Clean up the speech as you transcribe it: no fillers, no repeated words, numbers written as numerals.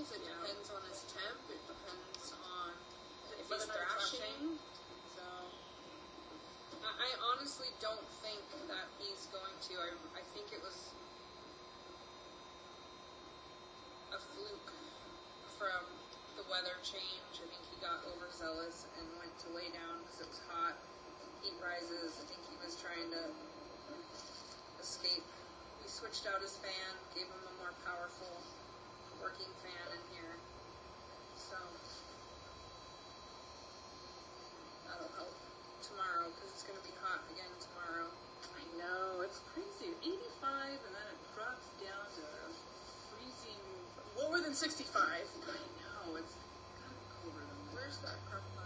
things. It depends on his temp. It depends on if he's thrashing. So, I honestly don't think that he's going to. I think it was a fluke from the weather change. I think he got overzealous and went to lay down because it was hot. Heat rises. I think he was trying to escape. We switched out his fan, gave him a more powerful working fan in here. So that'll help tomorrow because it's going to be hot again tomorrow. I know, it's crazy. 85 and then it drops down to freezing. Lower than 65. I know, it's kind of colder than that. Where's that carpet?